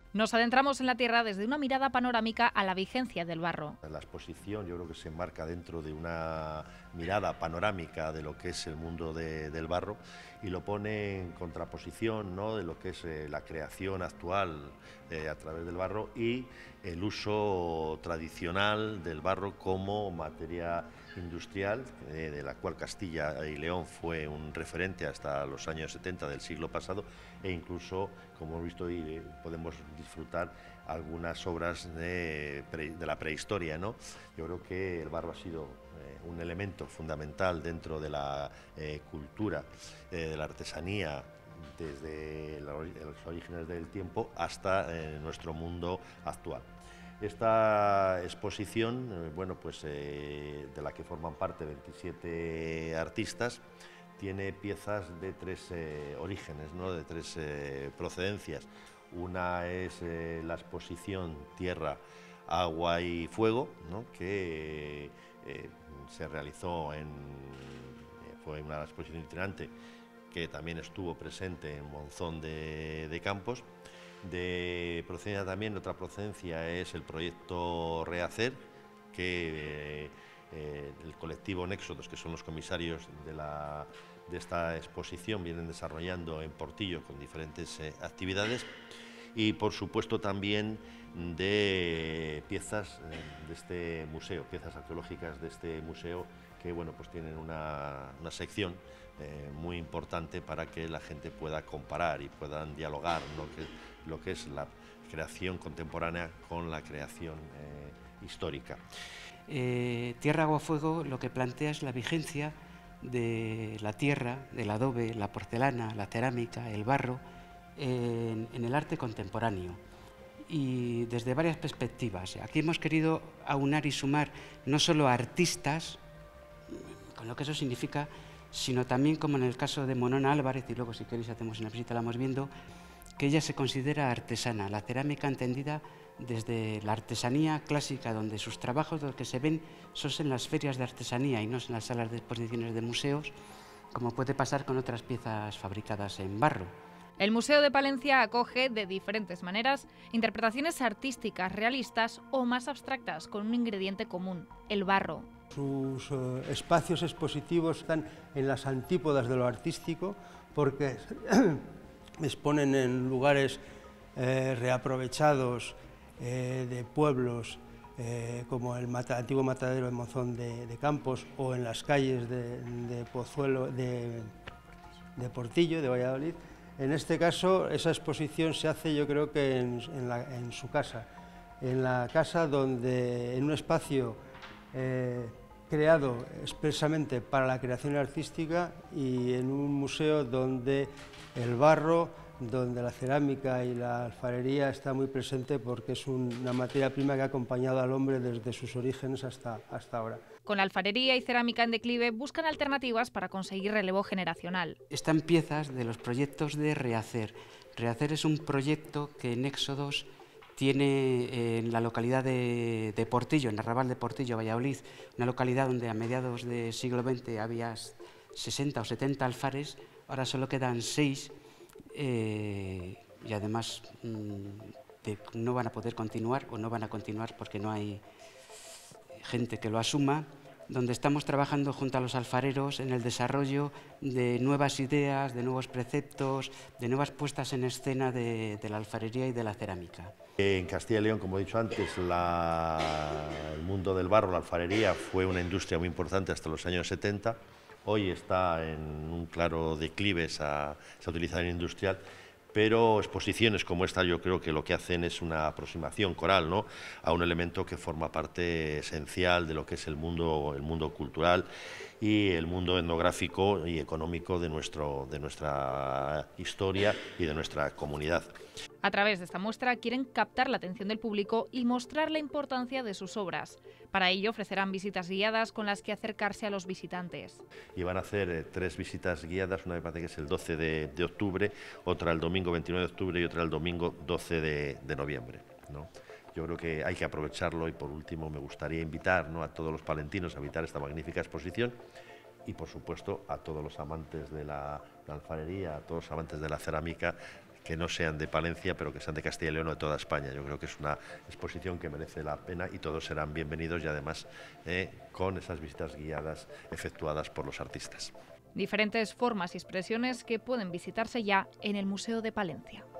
Nos adentramos en la tierra desde una mirada panorámica a la vigencia del barro. La exposición yo creo que se enmarca dentro de una mirada panorámica de lo que es el mundo del barro y lo pone en contraposición, ¿no?, de lo que es la creación actual a través del barro y el uso tradicional del barro como materia industrial, de la cual Castilla y León fue un referente hasta los años 70 del siglo pasado, e incluso, como hemos visto, podemos disfrutar algunas obras de la prehistoria, ¿no? Yo creo que el barro ha sido un elemento fundamental dentro de la cultura, de la artesanía, desde los orígenes del tiempo hasta nuestro mundo actual. Esta exposición, de la que forman parte 27 artistas, tiene piezas de tres orígenes, ¿no?, de tres procedencias. Una es la exposición Tierra, Agua y Fuego, ¿no?, que se realizó fue una exposición itinerante que también estuvo presente en Monzón de Campos. De procedencia también, otra procedencia es el proyecto Rehacer, que el colectivo Néxodos, que son los comisarios de esta exposición, vienen desarrollando en Portillo con diferentes actividades, y por supuesto también de piezas de este museo, piezas arqueológicas de este museo que pues tienen una sección muy importante para que la gente pueda comparar y puedan dialogar lo que es la creación contemporánea con la creación histórica. Tierra, Agua, Fuego lo que plantea es la vigencia de la tierra, del adobe, la porcelana, la cerámica, el barro en el arte contemporáneo, y desde varias perspectivas. Aquí hemos querido aunar y sumar no solo a artistas, con lo que eso significa, sino también, como en el caso de Monona Álvarez, y luego si queréis hacemos una visita, la vamos viendo, que ella se considera artesana, la cerámica entendida desde la artesanía clásica, donde sus trabajos, los que se ven, son en las ferias de artesanía y no en las salas de exposiciones de museos, como puede pasar con otras piezas fabricadas en barro. El Museo de Palencia acoge, de diferentes maneras, interpretaciones artísticas realistas o más abstractas con un ingrediente común, el barro. Sus espacios expositivos están en las antípodas de lo artístico porque exponen en lugares reaprovechados de pueblos, como el antiguo matadero de Monzón de Campos, o en las calles de Pozuelo, de Portillo, de Valladolid. En este caso, esa exposición se hace, yo creo que en su casa, en la casa donde, en un espacio creado expresamente para la creación artística, y en un museo donde el barro, donde la cerámica y la alfarería está muy presente, porque es una materia prima que ha acompañado al hombre desde sus orígenes hasta ahora. Con la alfarería y cerámica en declive buscan alternativas para conseguir relevo generacional. Están piezas de los proyectos de Rehacer. Rehacer es un proyecto que Néxodos tiene en la localidad de Portillo, en Arrabal de Portillo, Valladolid, una localidad donde a mediados del siglo XX había 60 o 70 alfares, ahora solo quedan 6, y además no van a poder continuar, o no van a continuar porque no hay gente que lo asuma, donde estamos trabajando junto a los alfareros en el desarrollo de nuevas ideas, de nuevos preceptos, de nuevas puestas en escena de la alfarería y de la cerámica. En Castilla y León, como he dicho antes, el mundo del barro, la alfarería, fue una industria muy importante hasta los años 70. Hoy está en un claro declive esa utilización industrial, pero exposiciones como esta yo creo que lo que hacen es una aproximación coral, ¿no?, a un elemento que forma parte esencial de lo que es el mundo cultural y el mundo etnográfico y económico de nuestra historia y de nuestra comunidad. A través de esta muestra quieren captar la atención del público y mostrar la importancia de sus obras. Para ello ofrecerán visitas guiadas con las que acercarse a los visitantes. Y van a hacer 3 visitas guiadas, una me parece que es el 12 de octubre, otra el domingo 29 de octubre y otra el domingo 12 de noviembre, ¿no? Yo creo que hay que aprovecharlo, y por último me gustaría invitar, ¿no?, a todos los palentinos a visitar esta magnífica exposición, y por supuesto a todos los amantes de la alfarería, a todos los amantes de la cerámica, que no sean de Palencia, pero que sean de Castilla y León o de toda España. Yo creo que es una exposición que merece la pena y todos serán bienvenidos, y además con esas visitas guiadas efectuadas por los artistas. Diferentes formas y expresiones que pueden visitarse ya en el Museo de Palencia.